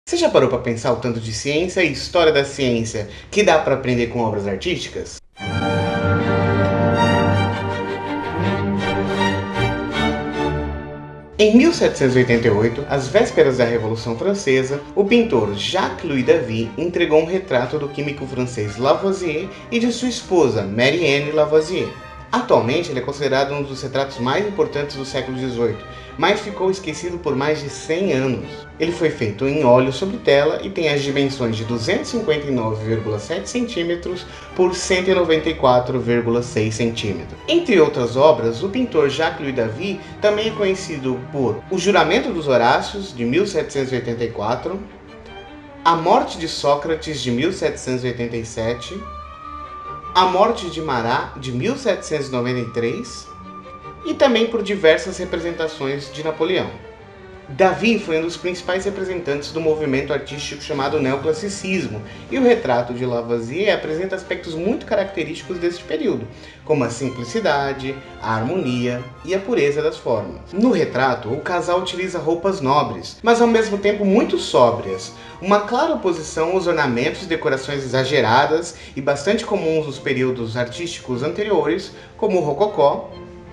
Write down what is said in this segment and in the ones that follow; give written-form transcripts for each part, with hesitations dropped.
Você já parou para pensar o tanto de ciência e história da ciência que dá para aprender com obras artísticas? Em 1788, às vésperas da Revolução Francesa, o pintor Jacques-Louis David entregou um retrato do químico francês Lavoisier e de sua esposa, Marie-Anne Lavoisier. Atualmente, ele é considerado um dos retratos mais importantes do século XVIII, mas ficou esquecido por mais de 100 anos. Ele foi feito em óleo sobre tela e tem as dimensões de 259,7 cm por 194,6 cm. Entre outras obras, o pintor Jacques-Louis David também é conhecido por O Juramento dos Horácios, de 1784, A Morte de Sócrates, de 1787, A Morte de Marat, de 1793, e também por diversas representações de Napoleão. David foi um dos principais representantes do movimento artístico chamado neoclassicismo, e o retrato de Lavoisier apresenta aspectos muito característicos deste período, como a simplicidade, a harmonia e a pureza das formas. No retrato, o casal utiliza roupas nobres, mas ao mesmo tempo muito sóbrias, uma clara oposição aos ornamentos e decorações exageradas e bastante comuns nos períodos artísticos anteriores, como o Rococó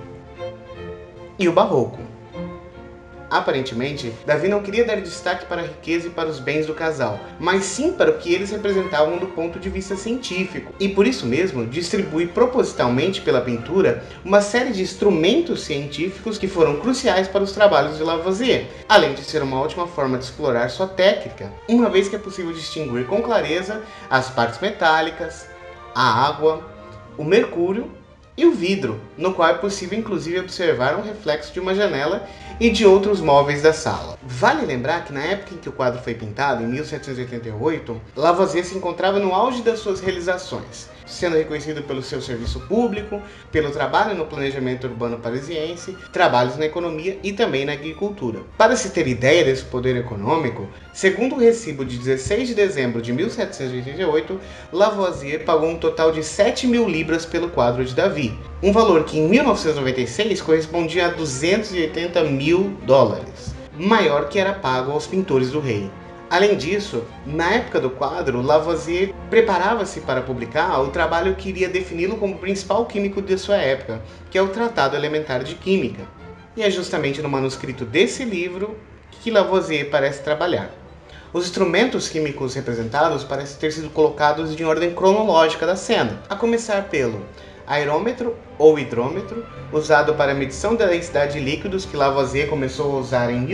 e o Barroco. Aparentemente, Davi não queria dar destaque para a riqueza e para os bens do casal, mas sim para o que eles representavam do ponto de vista científico, e por isso mesmo distribui propositalmente pela pintura uma série de instrumentos científicos que foram cruciais para os trabalhos de Lavoisier, além de ser uma ótima forma de explorar sua técnica, uma vez que é possível distinguir com clareza as partes metálicas, a água, o mercúrio e o vidro, no qual é possível inclusive observar um reflexo de uma janela e de outros móveis da sala. Vale lembrar que na época em que o quadro foi pintado, em 1788, Lavoisier se encontrava no auge das suas realizações, sendo reconhecido pelo seu serviço público, pelo trabalho no planejamento urbano parisiense, trabalhos na economia e também na agricultura. Para se ter ideia desse poder econômico, segundo o recibo de 16 de dezembro de 1788, Lavoisier pagou um total de 7.000 libras pelo quadro de David, um valor que em 1996 correspondia a 280 mil dólares, maior que era pago aos pintores do rei. Além disso, na época do quadro, Lavoisier preparava-se para publicar o trabalho que iria defini-lo como o principal químico de sua época, que é o Tratado Elementar de Química. E é justamente no manuscrito desse livro que Lavoisier parece trabalhar. Os instrumentos químicos representados parecem ter sido colocados em ordem cronológica da cena, a começar pelo aerômetro ou hidrômetro, usado para a medição da densidade de líquidos, que Lavoisier começou a usar em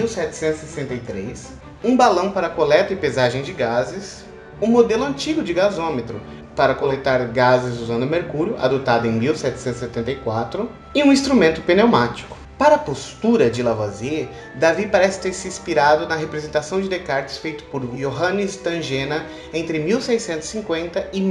1763, um balão para coleta e pesagem de gases, um modelo antigo de gasômetro para coletar gases usando mercúrio, adotado em 1774, e um instrumento pneumático. Para a postura de Lavoisier, David parece ter se inspirado na representação de Descartes feito por Johannes Tangena entre 1650 e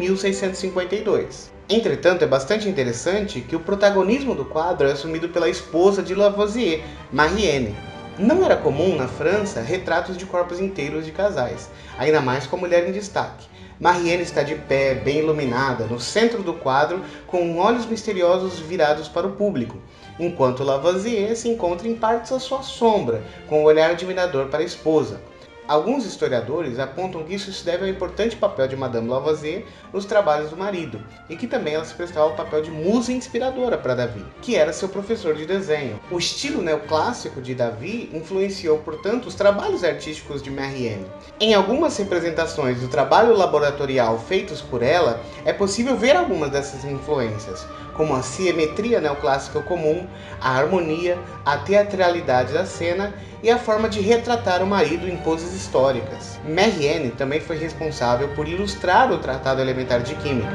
1652. Entretanto, é bastante interessante que o protagonismo do quadro é assumido pela esposa de Lavoisier, Marie-Anne. Não era comum na França retratos de corpos inteiros de casais, ainda mais com a mulher em destaque. Marie-Anne está de pé, bem iluminada, no centro do quadro, com olhos misteriosos virados para o público, enquanto Lavoisier se encontra em partes à sua sombra, com um olhar admirador para a esposa. Alguns historiadores apontam que isso se deve ao importante papel de Madame Lavoisier nos trabalhos do marido, e que também ela se prestava ao papel de musa inspiradora para David, que era seu professor de desenho. O estilo neoclássico de David influenciou, portanto, os trabalhos artísticos de Marie-Anne. Em algumas representações do trabalho laboratorial feitos por ela, é possível ver algumas dessas influências, como a simetria neoclássica comum, a harmonia, a teatralidade da cena e a forma de retratar o marido em poses históricas. Marie-Anne também foi responsável por ilustrar o Tratado Elementar de Química.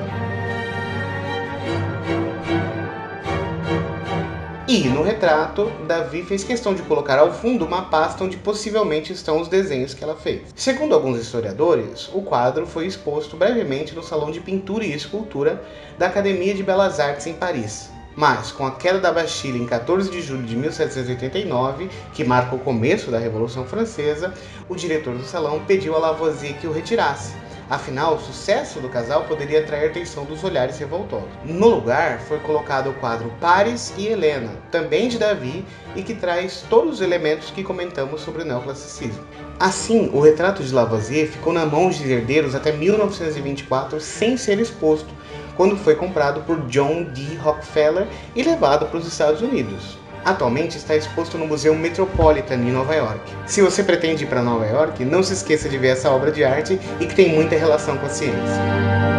E no retrato, David fez questão de colocar ao fundo uma pasta onde possivelmente estão os desenhos que ela fez. Segundo alguns historiadores, o quadro foi exposto brevemente no Salão de Pintura e Escultura da Academia de Belas Artes em Paris. Mas, com a queda da Bastilha em 14 de julho de 1789, que marca o começo da Revolução Francesa, o diretor do salão pediu a Lavoisier que o retirasse, Afinal, o sucesso do casal poderia atrair a atenção dos olhares revoltosos. No lugar foi colocado o quadro Paris e Helena, também de Davi, e que traz todos os elementos que comentamos sobre o neoclassicismo. Assim, o retrato de Lavoisier ficou na mão de herdeiros até 1924 sem ser exposto, quando foi comprado por John D. Rockefeller e levado para os Estados Unidos. Atualmente está exposto no Museu Metropolitan em Nova York. Se você pretende ir para Nova York, não se esqueça de ver essa obra de arte e que tem muita relação com a ciência.